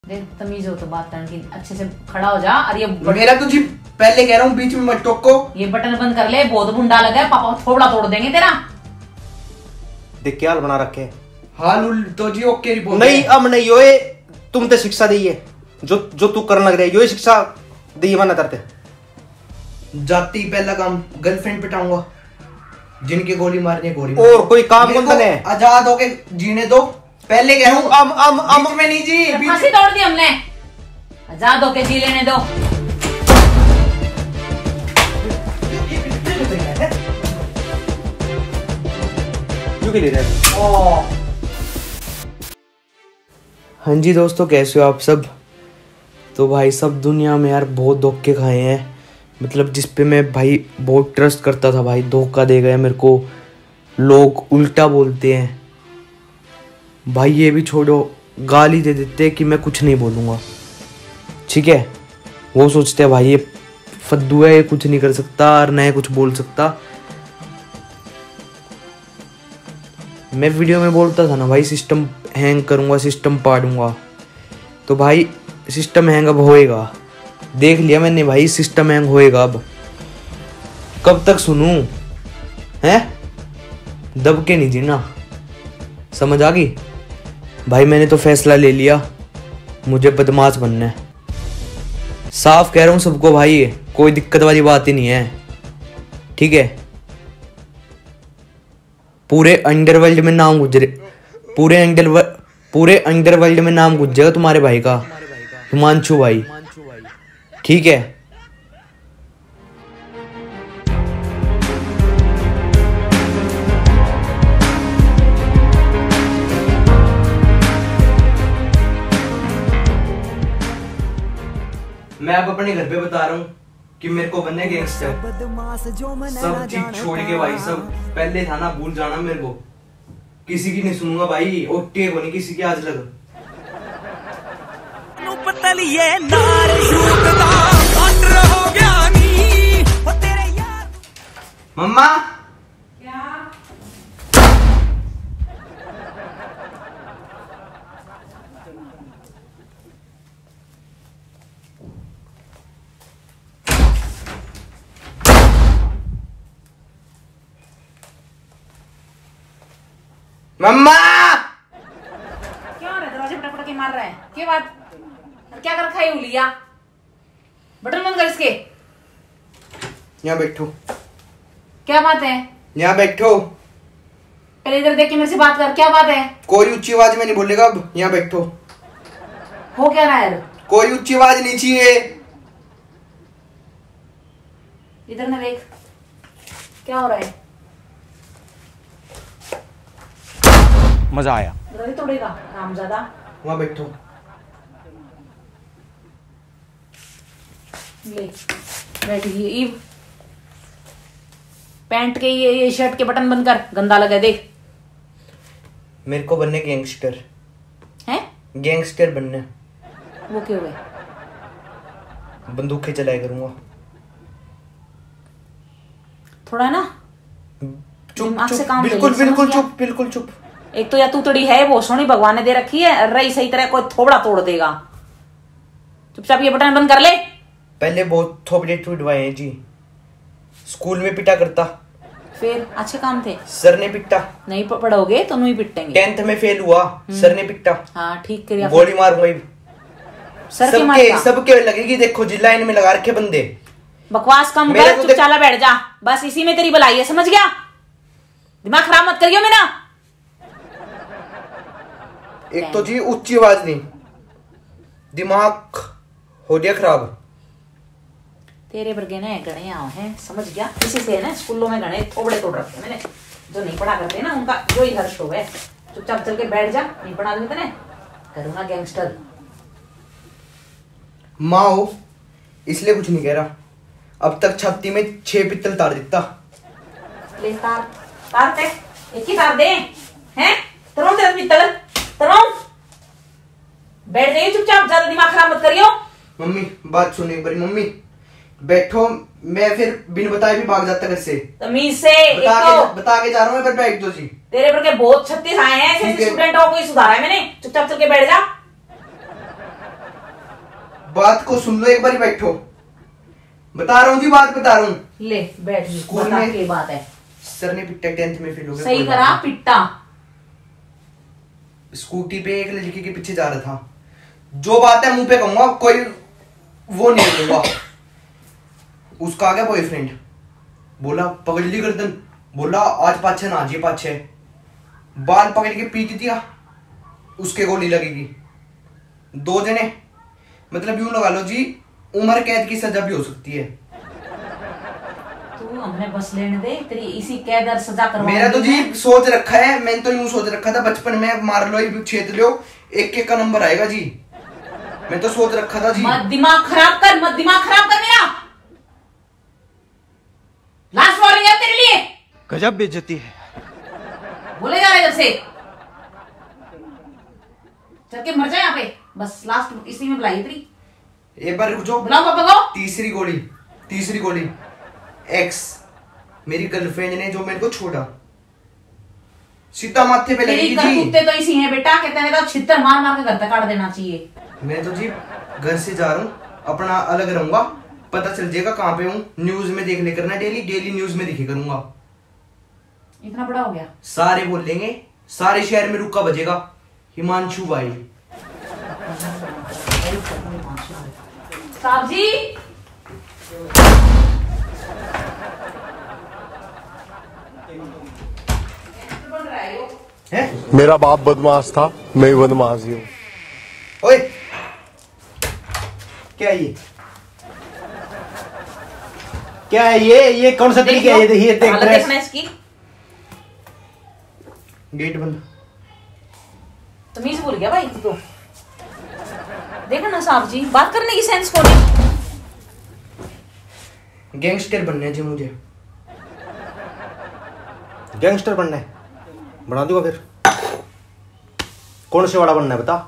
देख तमीज हो तो बात करने की, अच्छे से खड़ा हो जा। और ये मेरा तुझे पहले कह रहा हूँ, बीच में मत टोको। ये बटन बंद कर ले, बहुत भुंडा लगा है, पापा थोबड़ा तोड़ देंगे तेरा। देख क्या हाल बना रखे। हाल तो जी ओके रिपोर्ट नहीं अब नहीं यो तुम ते शिक्षा दी है जो तू करने लग रहा है, यो शिक्षा दी बना करते जाती। पहला काम गर्लफ्रेंड पिटाऊंगा, जिनके गोली मारनी है गोली और कोई काम कौन बने, आजाद होके जीने दो। पहले कह रहा हूं बीच में नहीं जी, फांसी तोड़ दी हमने, आजाद होके जी लेने दो। क्यों के ले रहे हाँ जी दोस्तों, कैसे हो आप सब। तो भाई सब दुनिया में यार बहुत धोखे खाए हैं, मतलब जिस पे मैं भाई बहुत ट्रस्ट करता था भाई धोखा दे गए मेरे को। लोग उल्टा बोलते हैं भाई, ये भी छोड़ो, गाली दे देते हैं कि मैं कुछ नहीं बोलूँगा, ठीक है। वो सोचते हैं भाई ये फद्दू है, ये कुछ नहीं कर सकता और न कुछ बोल सकता। मैं वीडियो में बोलता था ना भाई सिस्टम हैंग करूँगा, सिस्टम पाड़ूंगा, तो भाई सिस्टम हैंग अब होएगा। देख लिया मैंने भाई, सिस्टम हैंग होएगा अब। कब तक सुनूं हैं, दब के नहीं जीना, समझ आ गई भाई। मैंने तो फैसला ले लिया, मुझे बदमाश बनना है। साफ कह रहा हूं सबको भाई, कोई दिक्कत वाली बात ही नहीं है, ठीक है। पूरे अंडरवर्ल्ड में नाम गुजरे, पूरे अंडरवर्ल्ड में नाम गुजरेगा तुम्हारे भाई का, हिमांशु भाई, ठीक है। मैं अब अपने घर पे बता रहा हूँ कि मेरे को बनने गैंगस्टर। सब चीज छोड़ के भाई, सब पहले था ना, भूल जाना मेरे को। किसी की नहीं सुनूंगा भाई, और टेक होनी किसी की आज लग। मम्मा क्या मम्मा क्या हो रहा है, दरवाजे पटक के मार रहा है, क्या बात, क्या कर रखा है उलिया। बटन बंद कर इसके। यहाँ बैठो। क्या बात है, यहाँ बैठो। पहले इधर देख के मेरे से बात कर, क्या बात है। कोई ऊंची आवाज में नहीं बोलेगा अब, यहाँ बैठो। हो क्या रहा है, कोई ऊंची आवाज नहीं चाहिए। इधर ना देख, क्या हो रहा है। मजा आया। दरवाजे तोड़ेगा रामजादा। वहाँ बैठो। ले बैठ गई ईव। पैंट के ये शर्ट के बटन बंद कर, गंदा लगा देख। मेरे को बनने गैंगस्टर हैं, गैंगस्टर बनने। वो क्यों गए, बंदूकें चलाया करूंगा। थोड़ा ना चुप से चुप, काम ले ले, बिल्कुल समझ बिल्कुल गया? चुप, बिल्कुल चुप। एक तो या तू तड़ी है वो सोनी भगवान ने दे रखी है, रही सही तरह कोई थोबड़ा तोड़ देगा। चुपचाप ये बटन बंद कर ले। पहले बहुत थोपड़े टूटवाए हैं जी, स्कूल में पिटा करता, फिर अच्छे काम थे, सर ने पिटा। नहीं पढ़ोगे तो नहीं पिटेंगे। 10th में फेल हुआ, सर ने पिटा। हाँ ठीक करिया, गोली मारूंगा सर के मारता। सबके लगेगी, देखो जी लाइन में लगा रखे बंदे। बकवास कम कर, चुपचाला बैठ जा, बस इसी में तेरी भलाई है, समझ गया। दिमाग खराब मत करियो मेरा। एक तो जी ऊंची आवाज नहीं, दिमाग हो गया खराब। तेरे वर्गे ने गणे आओ हैं, समझ गया। इसी से ना स्कूलों में गणे थोबड़े तोड़ रखे मैंने, जो नहीं पढ़ा करते ना उनका जो ही हर्ष हो है। चुपचाप चल के बैठ जा, नहीं पढ़ा दूंगी तेने, करूंगा गैंगस्टर। माँ हो इसलिए कुछ नहीं कह रहा, अब तक छाती में 6 पित्तल तार देता। ले तार, तार पे एक ही तार दे हैं, तरों तेरा पित्तल तरों। बैठ जाइए चुपचाप, ज्यादा दिमाग खराब मत करियो। मम्मी बात सुनो एक बारी, मम्मी बैठो। मैं फिर बिन बताए भी भाग जाता घर से। तमीज से बता के जा रहा हूँ, बैठ दो जी। तेरे पर के बहुत 36 आए हैं, ऐसे स्टूडेंट हो, कोई सुधारा है मैंने। चुपचाप चल के बैठ जा। बात को सुन लो, एक बार बैठो, बता रहा हूँ जी, बात बता रहा हूँ। ले बैठ जी, स्कूल बता में के बात है। सर ने पिटा, 10th में फेल हो गया। सही करा पिट्टा। स्कूटी पे एक लड़की के पीछे जा रहा था, जो बात है मुंह पे कहूंगा, कोई वो नहीं रखूंगा। उसका आ गया बॉयफ्रेंड, बोला पकड़ ली गर्दन, बोला आज पाछे ना आजिए, पाछे बाल पकड़ के पीट दिया, उसके गोली लगेगी। 2 जने, मतलब यूं लगा लो जी, उम्र कैद की सजा भी हो सकती है। तू हमने बस लेने दे, तेरी इसी कैद और सजा करवा। मेरा तो जी सोच रखा है, मैंने तो यूं सोच रखा था बचपन में, मार लो छेद लो, 1-1 का नंबर आएगा जी। मैं तो सोच रखा था जी। मत दिमाग खराब कर, मत दिमाग खराब कर मेरा। लास्ट वार्निंग है तेरे लिए। गजब बेइज्जती है। बोले जा रहे जब से, चल के मर जाए यहाँ पे, बस लास्ट इसी में बुलाई तेरी। एक बार रुक जाओ, बुलाओ पापा को। तीसरी गोली एक्स, मेरी गर्लफ्रेंड ने जो मेरे को छोड़ा, सीता माथे पे लगेगी जी। कुत्ते तो इसी हैं बेटा, कहते हैं तो छितर मार मार के घर पे काट देना चाहिए। मैं तो जी घर से जा रहा हूँ, अपना अलग रहूंगा, पता चल जाएगा कहाँ पे हूँ, न्यूज में देख ले करना, डेली न्यूज में दिखे करूंगा। इतना बड़ा हो गया, सारे बोल लेंगे, सारे शहर में रुक्का बजेगा, हिमांशु भाई। साहब जी, है? मेरा बाप बदमाश था, मैं बदमाश ही हूँ। ओए क्या ये, क्या है ये कौन सा तरीका है? ये देख देखना इसकी, गेट बंद। तमीज भूल गया भाई तू तो। देखो ना साहब जी, बात करने की सेंस को नहीं। गैंगस्टर बनना है जी मुझे। गैंगस्टर बनना है, बना दूंगा फिर। कौन से वाला बनना है बता।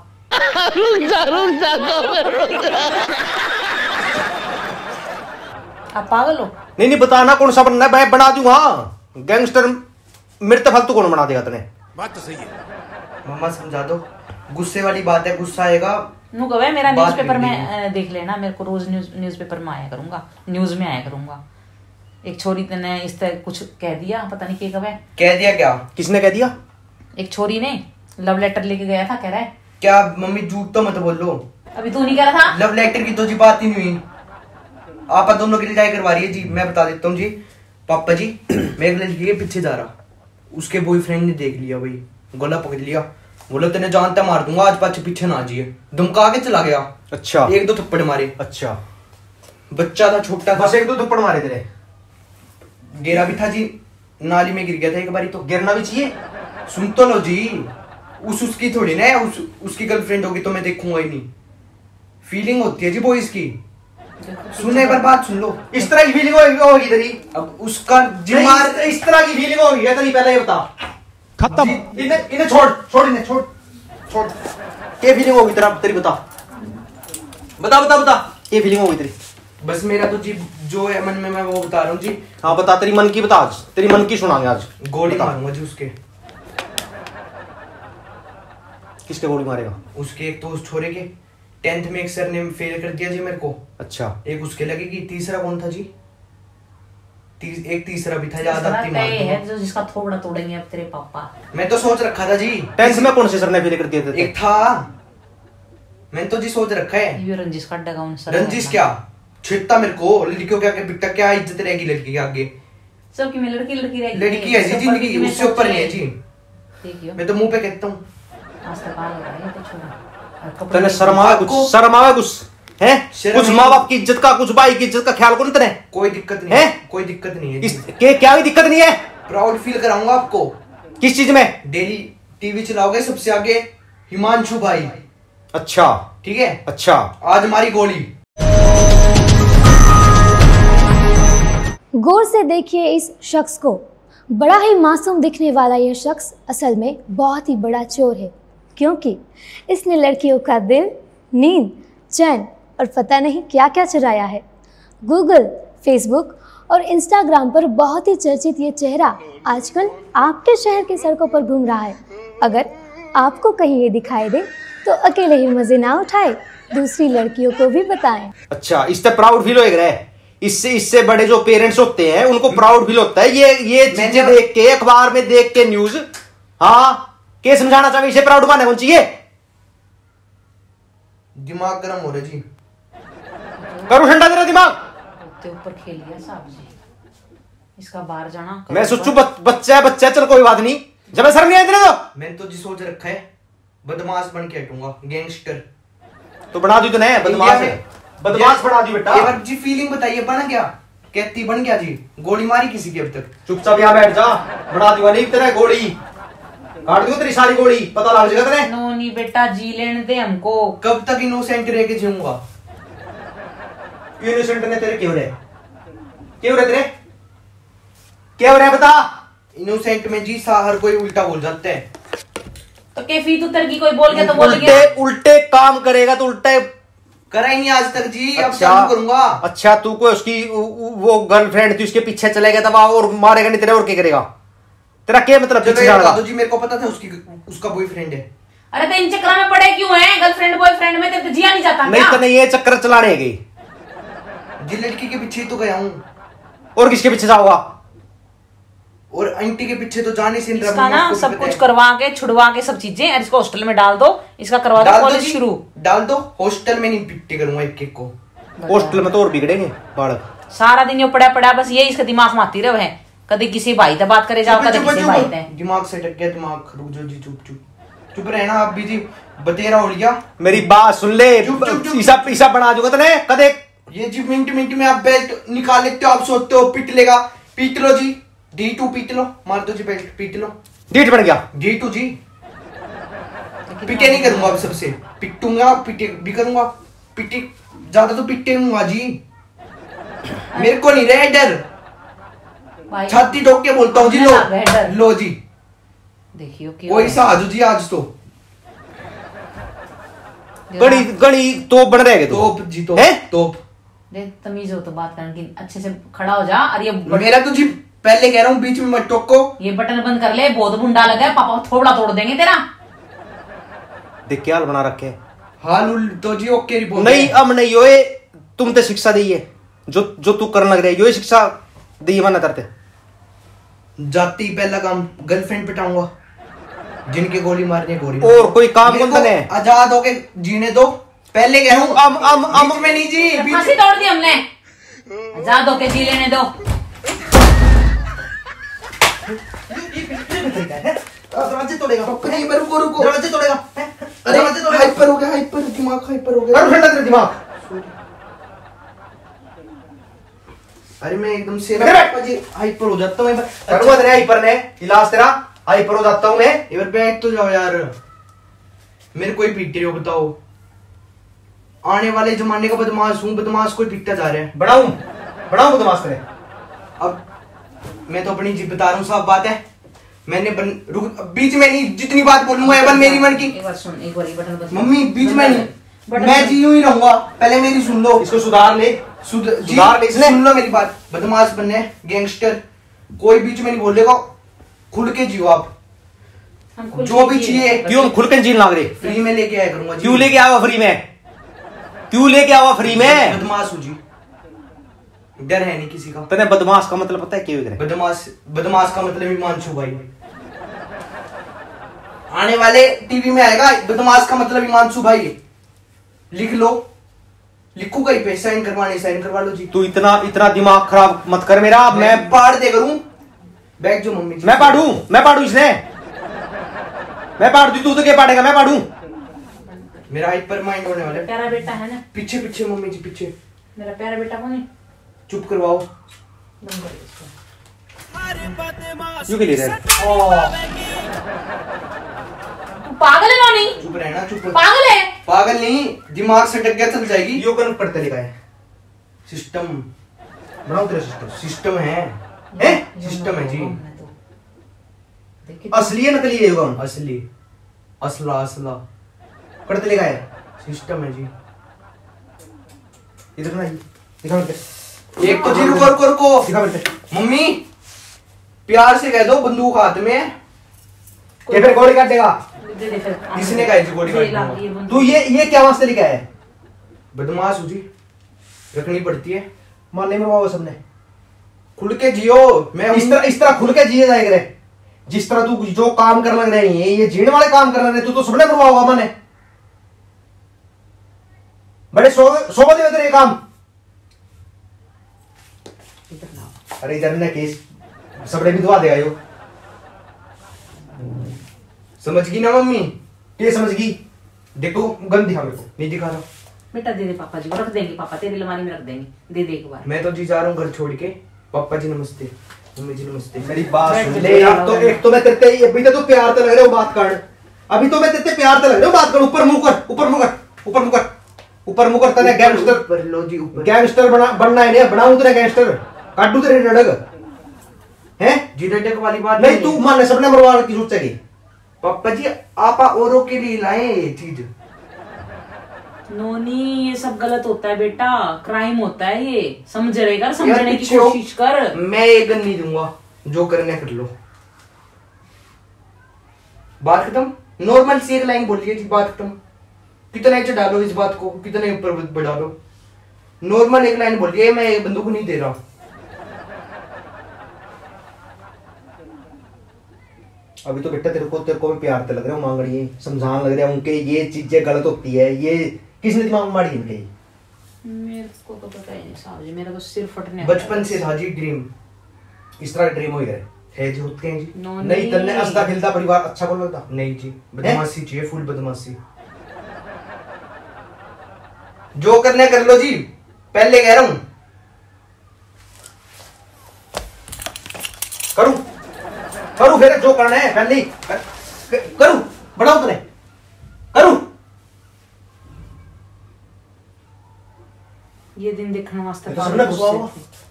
आप पागल हो? नहीं बताना कौन सा बनना है, मैं बना दूंगा। गैंगस्टर मेरे तो फालतू कौन बना देगा तने। बात तो सही है। मम्मा समझा दो, गुस्से वाली बात है, गुस्सा आएगा। नु कहे मेरा बात न्यूज़पेपर बिगड़ी में देख लेना, मेरे को रोज न्यूज़पेपर में आया करूंगा, न्यूज में आया करूंगा। एक छोरी ने इस तरह कुछ कह दिया, पता नहीं क्या कहे। कह दिया क्या? किसने कह दिया? एक छोरी ने लव लेटर लेके गया था, कह रहा है। क्या मम्मी झूठ तो मत बोलो। अभी तू नहीं कह रहा था? लव लेटर की तो जी बात ही नहीं हुई, आप दोनों की लड़ाई करवा रही है जी। मैं बता देता हूँ जी, पापा जी मैं एक लड़की के पीछे जा रहा, उसके बॉयफ्रेंड ने देख लिया भाई, गला पकड़ लिया, बोला तेने जानता मार दूंगा, आज पाछे पीछे ना आजिए, धमका के चला गया। अच्छा, 1-2 थप्पड़ मारे। अच्छा, बच्चा था, छोटा था, बस 1-2 थप्पड़ मारे तेरे। गिरा भी था जी, नाली में गिर गया था एक बारी तो। गिरना भी चाहिए। सुन तो लो जी, उसकी थोड़ी ना उसकी गर्लफ्रेंड होगी तो मैं देखूंगा ही नहीं। फीलिंग होती है जी बॉयज की, सुनने पर बात सुन लो। इस तरह की फीलिंग होगी तेरी? अब उसका जिम्मेदार इस तरह की फीलिंग होगी तेरी, पहले ये बता। खत्म। इन्हें छोड़ इन्हें छोड़। क्या फीलिंग होगी तेरा, तेरी बता क्या फीलिंग होगी तेरी? बस मेरा तो जी जो है मन में, मैं वो बता रहा हूँ जी। हाँ बता, तेरी मन की बता, आज तेरी मन की सुनाएंगे आज। गोली मारूंगा जी उसके। किसके गोली मारेगा? उसके एक तो उस छोरे के 10th में एक सर ने फेल कर दिया जी मेरे को। अच्छा, एक उसके लगेगी, तीसरा कौन था जी? एक तीसरा भी था, याद आती है जो जिसका थोड़ा तोड़ेंगे अब तेरे पापा। मैं तो सोच रखा था जी। 10th में कौन से सर ने फेल कर दिए थे? एक था, मैंने तो जी सोच रखा है। ये रंजिश का डगाउन सर। रंजिश क्या छिड़ता मेरे को, लड़कियों क्या बिकता, क्या इज्जत रहेगी लड़की के आगे? सबकी में लड़की रहेगी। लड़की है जी जिंदगी, उससे ऊपर नहीं है जी। देखियो, मैं तो मुंह पे कहता हूँ। आज तक आ रहा है तो छोड़। तने शर्म आवे कुछ है? कुछ माँ बाप की इज्जत का, कुछ भाई की इज्जत का ख्याल कौन तने? कोई दिक्कत नहीं है? कोई दिक्कत नहीं है। क्या भी दिक्कत नहीं है? प्राउड फील कराऊंगा आपको। किस चीज में? डेली टीवी चलाओगे सबसे आगे हिमांशु भाई। अच्छा, ठीक है। अच्छा, आज हमारी गोली। गौर से देखिए इस शख्स को। बड़ा ही मासूम दिखने वाला यह शख्स असल में बहुत ही बड़ा चोर है, क्योंकि इसने लड़कियों का दिल, नींद, चैन और पता नहीं क्या क्या चुराया है। गूगल, फेसबुक और इंस्टाग्राम पर बहुत ही चर्चित ये चेहरा आजकल आपके शहर की सड़कों पर घूम रहा है। अगर आपको कहीं ये दिखाई दे तो अकेले ही मज़े ना उठाए, दूसरी लड़कियों को भी बताएं। अच्छा, इससे प्राउड फील होएगा रे। इससे बड़े जो पेरेंट्स होते हैं उनको प्राउड फील होता है। ये चीजें देख के, अखबार में देख के न्यूज, हाँ, क्या समझाना चाहिए? इसे प्राउड मानना कौन चाहिए? दिमाग गर्म हो रहा जी। करूं ठंडा तेरा दिमाग? ते ऊपर खेल लिया साहब जी, इसका बाहर जाना। मैं सोचू बच्चा है, चल कोई बात नहीं, जब शर्म नहीं आई तेरे तो। मैंने तो जी सोच रखा है बदमाश बन के हटूंगा, गैंगस्टर। तो बना दी तो नहीं, बदमाश है, बदमाश बना दी बेटा। एक बार जी फीलिंग बताइए, बन गया? कहती बन गया जी? गोली मारी किसी की अब तक? चुपचाप यहाँ बैठ जा, बना दूंगा नहीं तेरा गोली, काट दूंगा तेरी सारी गोली, पता लग जाएगा तेरे। नो नहीं बेटा, जी लेने दे हमको। कब तक इनोसेंट रह के जीऊंगा? इनोसेंट ने तेरे क्यों रहे तेरे, क्या हो रहा है बता? इनोसेंट में जी हर कोई उल्टा बोल जाते हैं। तो कैफियत उतर की, कोई बोल गया तो बोल गया। उल्टे काम करेगा तो उल्टे करा ही नहीं आज तक जी। अब अच्छा, चालू करूंगा। अच्छा, तू को उसकी वो गर्लफ्रेंड थी, उसके पीछे चले गया था और मारेगा नहीं तेरे, और क्या करेगा? तेरा क्या मतलब? पीछे जाएगा तो जी मेरे को पता था उसका बॉयफ्रेंड है। अरे तो इन चक्कर में पड़े क्यों है? गर्लफ्रेंड बॉयफ्रेंड में तो जिया नहीं जाता? नहीं तो नहीं, ये चक्कर चलाने गई जी। लड़की के पीछे तो गया हूँ। और किसके पीछे जाओगा? और आंटी के पीछे तो जाने से इसका ना सब कुछ करवा के छुड़वा के सब चीजें, और इसको हॉस्टल में डाल दो, इसका करवा दो कॉलेज शुरू। डाल दो हॉस्टल में, नहीं पिट्टी करूंगा एक को। हॉस्टल में तो और बिगड़ेंगे बालक। सारा दिन ये पड़ा बस ये इसका दिमाग माती रहे है, कभी किसी भाई से बात करे जाओ, कभी किसी भाई से। दिमाग से टक गया दिमाग। रुक जाओ जी, चुप रहना आप भी जी। बतेरा हो गया, मेरी बात सुन ले, ईसा बना दूंगा तने कदे। ये जी मिनट में आप बेल्ट निकाल लेते हो, आप सोचते हो पिट लेगा। पीट लो जी, D2 पीट लो, मार दो जी बेल्ट, पीट लो। डीट बन गया D2 जी। पिटे नहीं करूंगा अब सबसे, पिटूंगा, पिटे भी करूंगा। पिटे ज्यादा तो पिटेंगा जी, मेरे को नहीं रहे डर। छाती ठोक के बोलता हूँ जी। लो जी, देखियो कोई सा आजू जी आज तो गणी तो बन रहेगा तोप जी, तोप। देख तमीज हो तो बात करने की, अच्छे से खड़ा हो जा। और ये मेरा तो जी पहले कह रहा हूँ, बीच में मत टोको। ये बटन बंद कर ले, बहुत बुंडा लगा है, पापा थोड़ा तोड़ देंगे तेरा। देख क्या हाल बना रखे। हाल तो जी ओके रिपोर्ट नहीं, अब नहीं होए, तुम तो शिक्षा दी है जो तू करने लग रही है, ये शिक्षा दी मना करते। जाती पहला काम गर्लफ्रेंड पिटाऊंगा, जिनके गोली मारनी है गोली। और कोई काम कौन बने? आजाद होके जीने दो। पहले कह रहा हूँ बीच में नहीं जी, फांसी तोड़ दी हमने, आजाद होके जी लेने दो। दरवाजे तोड़ेगा, रुको दरवाजे तोड़ेगा। अरे हाइपर हो गया, दिमाग हाइपर हो गया। ठंडा तेरा दिमाग। अरे मैं एकदम से हाइपर हो जाता हूँ। हाइपर ने इलाज तेरा हाइपर हो जाता हूँ मैं। एक बार बैठ तो जाओ यार, मेरे को ही पीट रहे हो बताओ। आने वाले जमाने का बदमाश हूँ, बदमाश कोई पीटता जा रहा है। बढ़ाऊं बदमाश तेरे। अब मैं तो अपनी जीत बता रहा हूँ, साफ बात है। मैंने बीच में नहीं, जितनी बात बोलूंगा एवन मेरी मन की। एक बार सुन, एक बार ये बटन बस। मम्मी बीच में नहीं, मैं जी यूं ही रहूंगा। पहले मेरी सुन लो, इसको सुधार ले, सुन लो मेरी बात। बदमाश बनने, गैंगस्टर, कोई बीच में नहीं बोलेगा। खुल के जियो आप, जो भी चाहिए। क्यों खुल के जीन लाग रही? फ्री में लेके आया करूंगा। क्यों लेके आवा फ्री में? क्यों लेके आवा फ्री में? बदमाश हूँ जी, डर है नहीं किसी का। तने बदमाश का मतलब पता है क्यों? बदमाश का मतलब हिमांशु भाई। आने वाले टीवी में आएगा, बदमाश का मतलब हिमांशु भाई। लिख लो, लिखूंगा ही पे, साइन करवा लो जी। तू इतना दिमाग खराब मत कर मेरा। मैं पाड़ दे करूं, बैठ जो मम्मी जी। मैं पाड़ू इसने, मैं पाड़ दी, तू तो क्या पाड़ेगा? मैं पाड़ू। मेरा हाइपर माइंड होने वाला है। प्यारा बेटा है ना, पीछे मम्मी जी, पीछे। मेरा प्यारा बेटा कौन है? चुप करवाओ। क्यों के लिए रहे? तू पागल है ना? नहीं चुप रहना, चुप। पागल है? पागल नहीं, दिमाग से टक गया चल जाएगी। यो कन पढ़ते लिखा है सिस्टम बनाओ तेरा सिस्टम। सिस्टम है सिस्टम है जी। असली है नकली है युगम? असली, असला पढ़ते लिखा है सिस्टम है जी। इधर ना दिखा बेटे। एक तो जी रुको दिखा बेटे। मम्मी प्यार से कह दो, बंदूक हाथ में है। फिर गोली काट देगा? दे फिर। किसने कहा जी गोली काट दूंगा? तू ये क्या वास्ते लिखा है? बदमाश हूँ जी, रखनी पड़ती है। मान नहीं मरवाओ सबने। खुल के जियो। मैं इस तरह खुल के जिए जाएगा रे। जिस तरह तू जो काम कर लग रहे हैं ये जीण वाले काम कर रहे हैं, तू तो सबने मरवाओगा माने। बड़े सोबत है तेरे काम। अरे इधर ने केस सबने भी दुआ देगा यो। समझ गई ना मम्मी? ये समझ गई। देखो गन दिखा मेरे को। नहीं दिखा रहा। बेटा दे दे पापा जी को, रख देंगे पापा तेरी अलमारी में रख देंगे, दे दे एक बार। मैं तो जी जा रहा हूँ घर छोड़ के। पापा जी नमस्ते, मम्मी जी नमस्ते। मेरी बात सुन बैठ ले। जा, अब तो एक तो मैं तेरे अभी तो प्यार तो लग रहे हो बात कर। अभी तो मैं तेरे प्यार तो लग रहे हो बात कर। ऊपर मुंह कर, ऊपर मुंह कर, ऊपर मुंह कर, ऊपर मुंह कर। तने गैंगस्टर ऊपर लो जी, ऊपर। गैंगस्टर बनना है नहीं, बनाऊं तेरा गैंगस्टर। काटू तेरे डडग हैं जी डटक वाली बात नहीं। तू मान सबने मरवा की सोचेगी। पापा जी आप औरों के लिए लाए ये चीज। नोनी ये सब गलत होता है बेटा, क्राइम होता है ये, समझ रहेगा, समझने की पीछे हो। कोशिश कर। मैं ये गन नहीं दूंगा, जो करना कर लो। बात खत्म। नॉर्मल सी एक लाइन बोलिए जी, बात खत्म। कितना नीचे डालो इस बात को, कितना ऊपर बढ़ा लो। नॉर्मल एक लाइन बोलिए, मैं ये बंदूक नहीं दे रहा। अभी तो बेटा तेरे को भी प्यार तो लग रहा है मांग रही है, समझाने लग रहा है उनके ये चीजें गलत होती है। ये किसने दिमाग में मारी इनके? मेरे को तो पता ही नहीं साहब जी, मेरा तो सिर फटने बचपन से था जी ड्रीम। इस तरह ड्रीम हो गए है जी, होते हैं जी। नहीं तन्ने हंसता खिलता परिवार अच्छा को लगता नहीं जी, बदमाशी चाहिए, फुल बदमाशी। जो करने कर लो जी, पहले कह रहा हूं। करूं करूं फिर जो करना है पहले करूं। बढ़ाओ तूने करूं। ये दिन देखने वास्ते तो सबने घुसवाओ।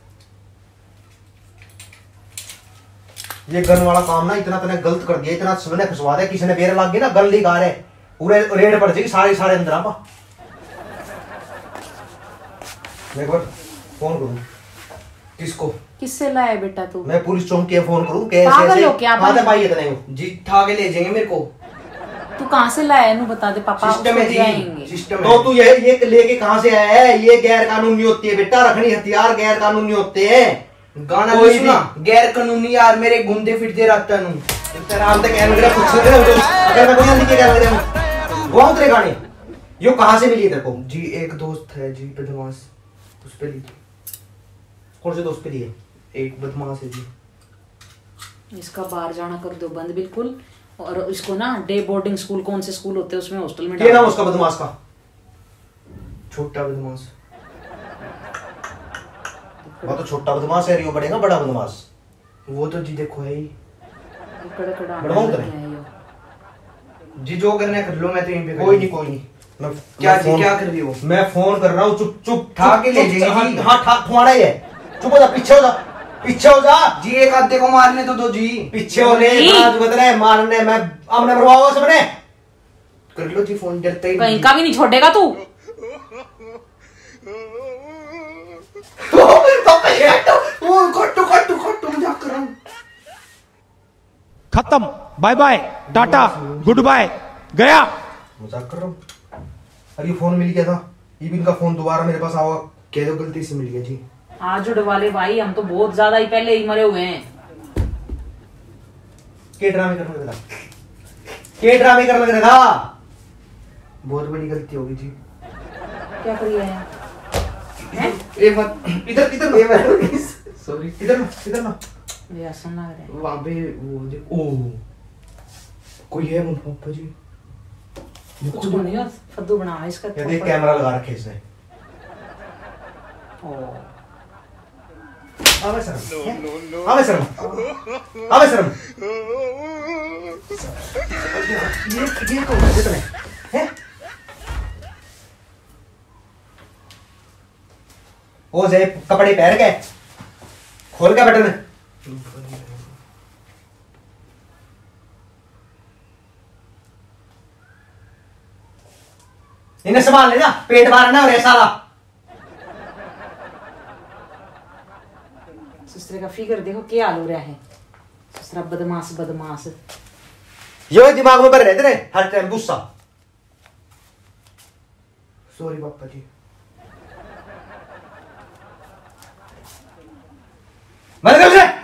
ये गन वाला काम ना इतना तने गलत कर दिया, इतना सबने फंसवा दिया। किसी ने बेर लाग गई ना गन ली गा रहे पूरे रेड पड़ जाएगी सारे अंदर। आपा मैं एक बार फोन करूं। किसको? किससे लाया बेटा तू? मैं पुलिस चौकी फोन करूं पागल हो क्या? कहां से पाई इतने जी ठा के ले जाएंगे मेरे को। तू कहां से लाया है? बता दे पापा, सिस्टम है उसको जी, जाएंगे। सिस्टम तो है। तू ये लेके कहां से आया है? ये गैर कानूनी होती है बेटा, रखनी हथियार गैर कानूनी होते हैं। गाना कोई नहीं सुना? गैर कानूनी यार मेरे घूमते फिरते रहता हूं। आराम से कह लग रहा कुछ लग रहा अगर मैं कोई लिख के कह लग रहा वो तेरे गाने यो कहां से मिली तेरे को? जी एक दोस्त है जी बदमाश, उस पे ली। कौन से दोस्त पे लिए? एक बदमाश है जी। इसका बाहर जाना कर दो बंद बिल्कुल, और इसको ना डे बोर्डिंग स्कूल, कौन से स्कूल होते हैं उसमें, हॉस्टल में क्या नाम उसका बदमाश का? छोटा बदमाश। वो तो छोटा बदमाश है, रियो बढ़ेगा बड़ा बदमाश। वो तो जी देखो है ही बढ़वाऊं तेरे? जी। जो करना कर लो, मैं तो यहीं पे कोई नहीं मैं क्या मैं जी फोन- क्या कर रही हो? मैं फोन कर रहा हूँ। चुप ठा के ले जाएंगे जी। हाँ ठुआना ही है। चुप हो जा, पीछे हो जा जी। एक आधे को मारने तो दो जी। पीछे होने बदले मारने मैं हमने मरवाओ सबने। कर लो जी फोन, डरता ही कहीं का भी नहीं छोड़ेगा तू। कट्टू मजाक कर रहा हूँ। खत्म, bye bye, tata, goodbye, गया। मजाक कर रहा हूँ। अरे फोन मिल गया था, इबिन का फोन दोबारा मेरे पास आओ। कह दो गलती से मिल गया जी। आज वाले भाई हम तो बहुत ज्यादा ही पहले ही मरे हुए हैं। के ड्रामे करने लगा था? के ड्रामे करने लगा था? बहुत बड़ी गलती होगी जी। क्या करिए हैं? ए मत इधर सॉरी। इधर ना ये आसान लग रहा है। वहां पे वो ओ कोई है वो पापा जी। कुछ को नहीं, फद्दू बना है इसका। ये देख कैमरा लगा रखे इसने। आवे शर्म, आवे शर्म, आवे शर्म। ये कौन है इतने? हैं? ओ जे कपड़े पहन के खोल के बटन। इन्हें संभाल लेना, पेट मारना और ऐसा ला। ससुरे का फिगर देखो क्या हाल हो रहा है। ससुरा बदमाश। ये दिमाग में भर रहते रहे हर टाइम गुस्सा। सॉरी पापा जी। बंद कर उसे।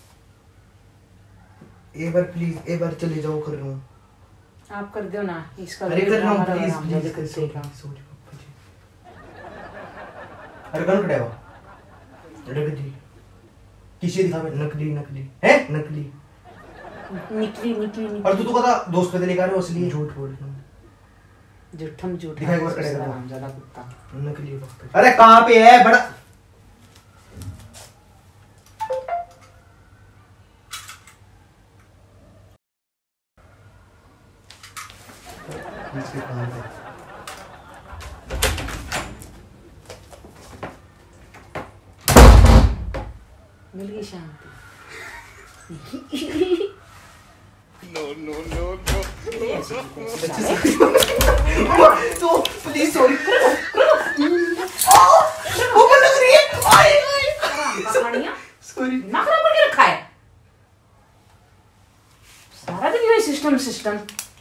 एक बार प्लीज, एक बार चले जाओ, कर रहा हूँ। आप कर दो ना इसका। अरे कर रहा हूँ हमारा प्लीज नाम प्लीज जल्दी कर कर देगा। सॉरी पापा जी। अरे कौन खड़ा है? नकली किसी दिखा मैं नकली नकली है नकली। निकली निकली और तू तो कहता दोस्त पे लेकर आ रहे हो असली है। झूठ बोल रहा हूँ, झूठम झूठ दिखाई वो करेगा। ज्यादा कुत्ता। नकली है पापा जी। अरे कहाँ पे है बड़ा? इसके कान पे। मिल गई शांति। तो प्लीज सॉरी। वो लग रही है। सॉरी। नखरा करके रखा है सारा दिन। ये सिस्टम सिस्टम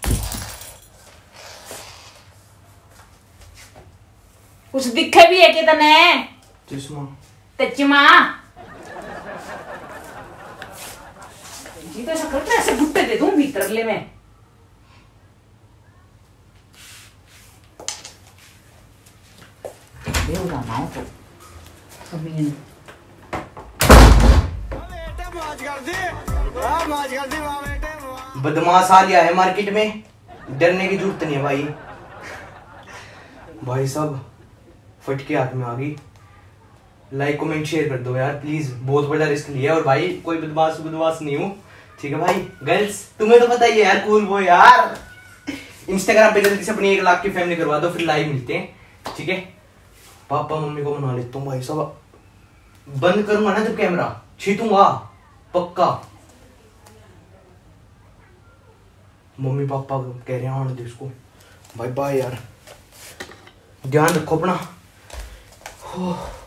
कुछ दिखे भी है कि तने चश्मा। तेचमा जी तो ऐसा करता है, ऐसे घुट्टे दे दूं भीतर ले में। ये उड़ाना हो तो जमीन बदमाश आ गया है मार्केट में, डरने की जरूरत नहीं है भाई। भाई साहब फटके हाथ में आ गई। लाइक कमेंट शेयर कर दो यार प्लीज, बहुत बड़ा रिस्क लिया। और भाई कोई बदमाश नहीं हूँ, ठीक है भाई। गर्ल्स तुम्हें तो पता ही है यार, कूल बॉय यार। इंस्टाग्राम पे जल्दी से अपनी 1 लाख की फैमिली करवा दो, फिर लाइव मिलते हैं, ठीक है। पापा मम्मी को मना लेता हूँ भाई साहब। बंद करूंगा ना जब कैमरा, छीटूंगा पक्का। मम्मी पापा कह रहे हैं आने दे इसको। बाय बाय यार, ध्यान रखो अपना।